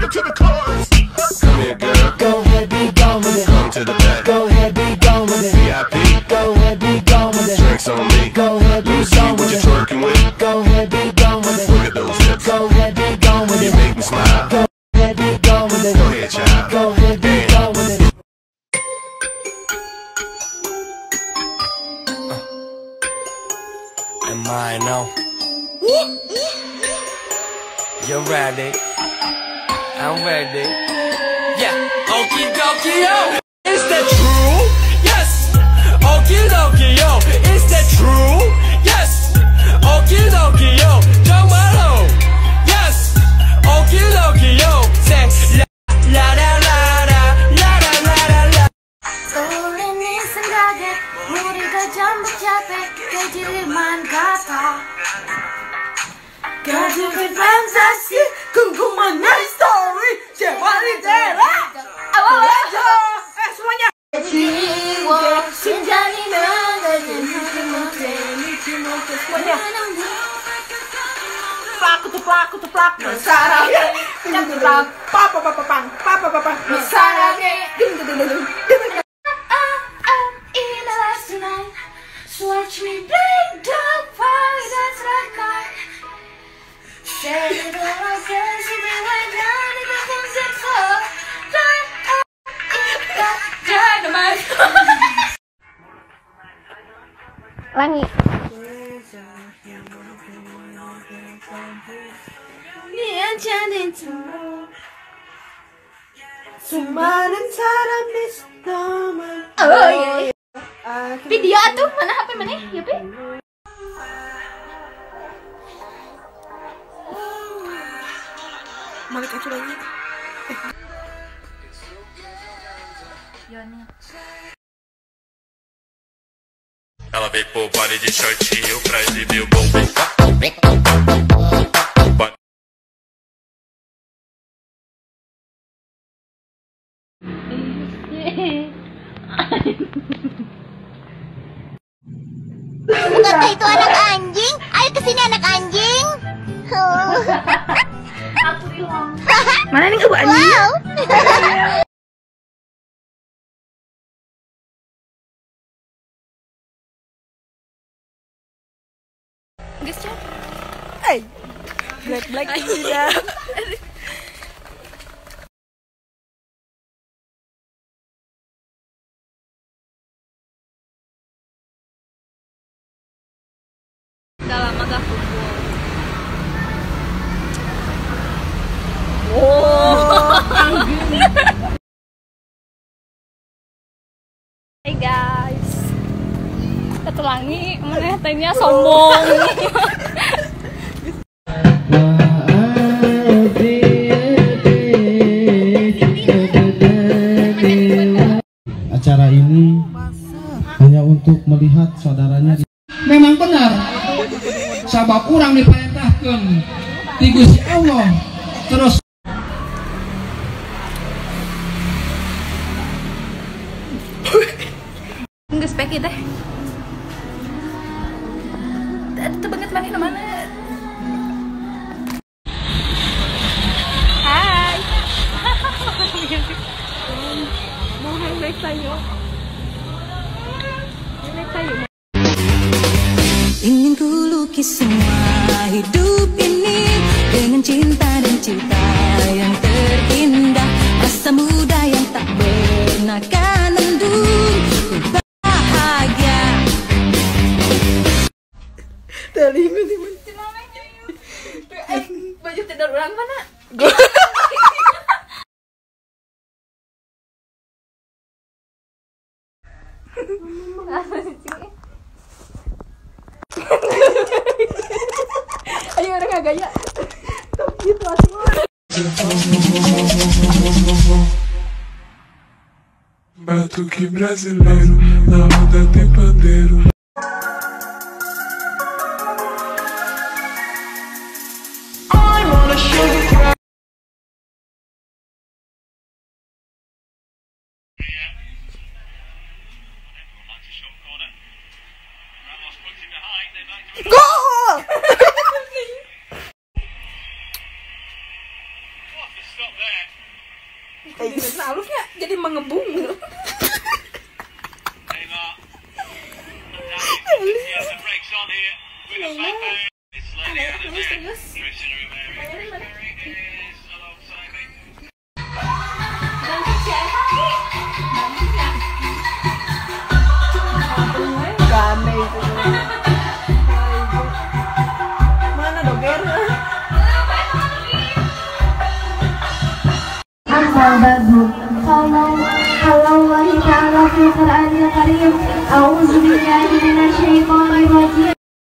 to the chorus. Come here, girl. Go ahead, be gone with it. Come to the back. Go ahead, be gone with it. VIP. Go ahead, be gone with it. Drinks on me. Go ahead, be gone with it. What you twerking with? Go ahead, be gone with it. Look at those hips. Go ahead, be gone with it. You make me smile. Go ahead, be gone with it. Go ahead, child. Go ahead, be gone with it. Am I now? You're ready. I'm ready. Yeah. Okie dokie yo. Is that true? Yes. Okie dokie yo. Is that true? Yes. Okie dokie yo. 정말로. Yes. Okie dokie yo. Say la la la la la la la la. 떠오르는 생각에 우리가 전부 잡에 깨질만 같아. 가족의 판타지 궁금한 내 스토리 제발 이대로 알려줘 semuanya. 지워 심장이면 믿지 못해 semuanya. plak 사랑해 그냥 plak 빠빠빠빵 사랑해 in the last night watch me bring the fire that's like mine. Said it all I said, she be went down in the sunset so dynamite. Langi. 수많은 사람이 너만 Oh iya. Video atuh mana HP mana? Ya, Pi? Balik aja lagi. Ela veio pro baile de shortinho pra exibir o bumbum. Bukankah itu anak anjing? Ayo kesini anak anjing. Mana nih ke anjing? Wow. Guys, hey, black tidak. Udah lama gak kumpul. Hai guys, ketulangi mana tehnya sombong. Acara ini hanya untuk melihat saudaranya. Memang benar, sabab kurang diperintahkan di Gusti Allah terus. Nggak spek teh. Itu banget mana. Hai. Mau highlight tayo. Ingin ku lukis semua hidup ini dengan cinta dan cita yang terindah, rasa muda yang tak pernah kan mendung, bahagia. Tadi Baju tidur orang mana? Ayo orang gak gaya. Gitu asik. Batuque brasileiro, na roda tem pandeiro. I wanna show you. Go! Halusnya jadi mengebung gitu. Mana doger? Amma ba'du. Qala Allah Ta'ala fil Qur'anil Karim. A'udzu billahi minasy syaithanir rajim.